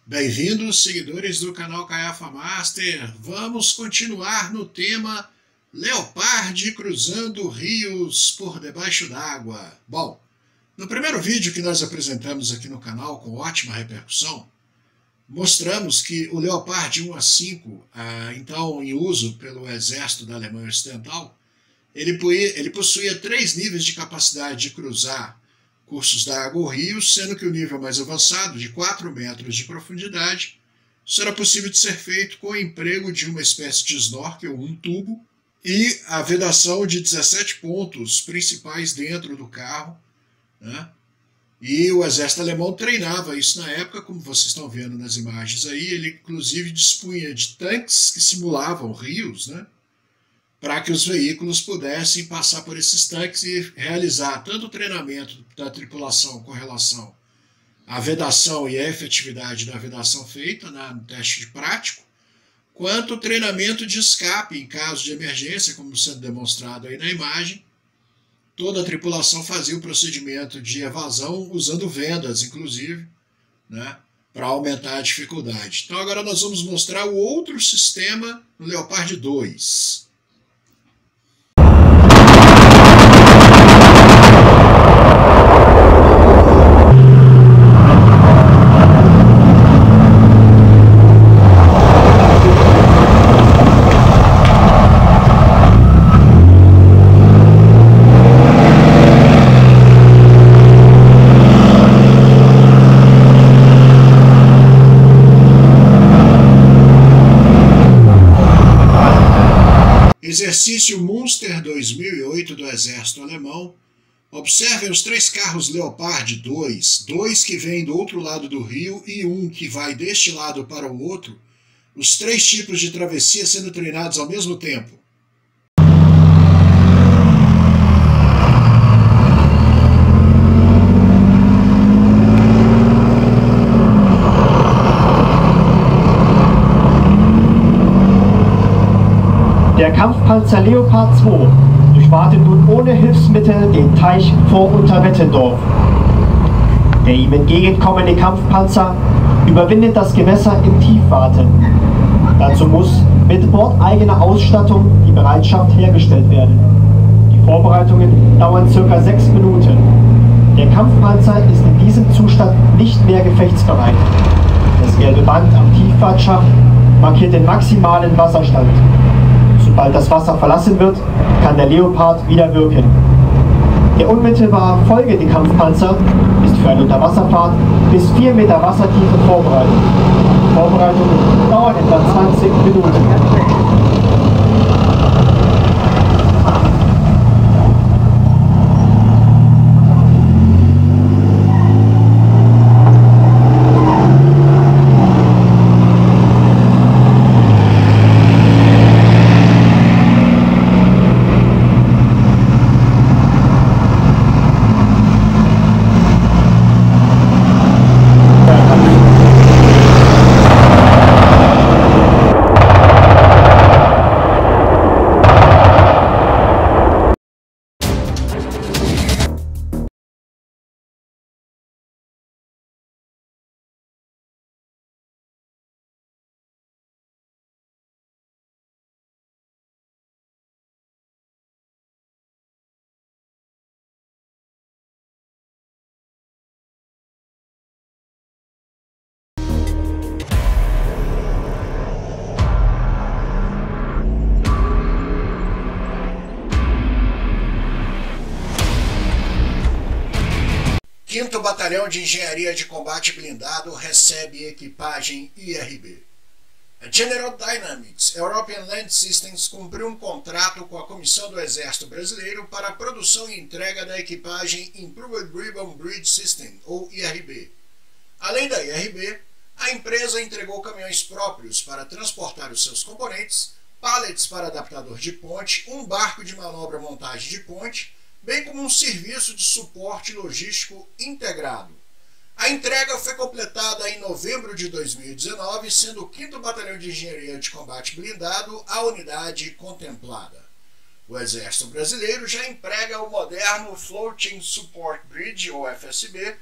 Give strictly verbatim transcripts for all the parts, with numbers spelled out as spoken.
Bem-vindos, seguidores do canal Caiafa Master. Vamos continuar no tema Leopard cruzando rios por debaixo d'água. Bom, no primeiro vídeo que nós apresentamos aqui no canal, com ótima repercussão, mostramos que o Leopard um A cinco, ah, então em uso pelo exército da Alemanha Ocidental, ele, ele possuía três níveis de capacidade de cruzar cursos d'água ou rios, sendo que o nível mais avançado, de quatro metros de profundidade, isso era possível de ser feito com o emprego de uma espécie de snorkel, um tubo, e a vedação de dezessete pontos principais dentro do carro, né? E o exército alemão treinava isso na época, como vocês estão vendo nas imagens aí. Ele inclusive dispunha de tanques que simulavam rios, né? Para que os veículos pudessem passar por esses tanques e realizar tanto o treinamento da tripulação com relação à vedação e à efetividade da vedação feita, né, no teste de prático, quanto o treinamento de escape em caso de emergência, como sendo demonstrado aí na imagem. Toda a tripulação fazia o procedimento de evasão usando vendas, inclusive, né, para aumentar a dificuldade. Então agora nós vamos mostrar o outro sistema no Leopard dois. Exercício Munster dois mil e oito do Exército Alemão. Observem os três carros Leopard dois, dois que vêm do outro lado do rio e um que vai deste lado para o outro, os três tipos de travessia sendo treinados ao mesmo tempo. Der Kampfpanzer Leopard zwei durchwarte nun ohne Hilfsmittel den Teich vor Unterwettendorf. Der ihm entgegenkommende Kampfpanzer überwindet das Gewässer im Tiefwarten. Dazu muss mit bordeigener Ausstattung die Bereitschaft hergestellt werden. Die Vorbereitungen dauern ca. sechs Minuten. Der Kampfpanzer ist in diesem Zustand nicht mehr gefechtsbereit. Das gelbe Band am Tieffahrtschacht markiert den maximalen Wasserstand. Sobald das Wasser verlassen wird, kann der Leopard wieder wirken. Der unmittelbar folgende Kampfpanzer ist für eine Unterwasserfahrt bis vier Meter Wassertiefe vorbereitet. Die Vorbereitungen dauern etwa zwanzig Minuten. quinto Batalhão de Engenharia de Combate Blindado recebe equipagem I R B. A General Dynamics European Land Systems cumpriu um contrato com a Comissão do Exército Brasileiro para a produção e entrega da equipagem Improved Ribbon Bridge System, ou I R B. Além da I R B, a empresa entregou caminhões próprios para transportar os seus componentes, pallets para adaptador de ponte, um barco de manobra montagem de ponte, bem como um serviço de suporte logístico integrado. A entrega foi completada em novembro de dois mil e dezenove, sendo o quinto Batalhão de Engenharia de Combate Blindado a unidade contemplada. O Exército Brasileiro já emprega o moderno Floating Support Bridge, ou F S B,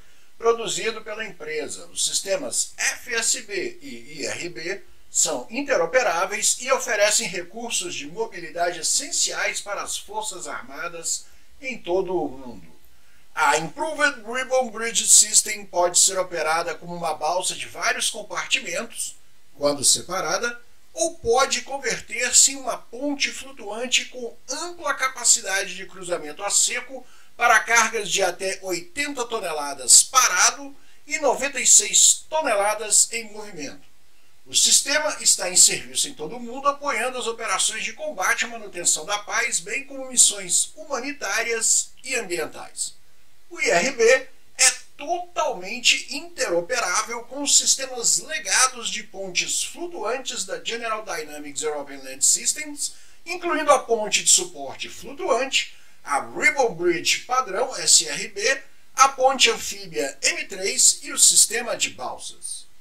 produzido pela empresa. Os sistemas F S B e I R B são interoperáveis e oferecem recursos de mobilidade essenciais para as Forças Armadas em todo o mundo. A Improved Ribbon Bridge System pode ser operada como uma balsa de vários compartimentos, quando separada, ou pode converter-se em uma ponte flutuante com ampla capacidade de cruzamento a seco para cargas de até oitenta toneladas parado e noventa e seis toneladas em movimento. O sistema está em serviço em todo o mundo, apoiando as operações de combate e manutenção da paz, bem como missões humanitárias e ambientais. O I R B é totalmente interoperável com os sistemas legados de pontes flutuantes da General Dynamics European Land Systems, incluindo a ponte de suporte flutuante, a Ribbon Bridge padrão S R B, a ponte anfíbia M três e o sistema de balsas.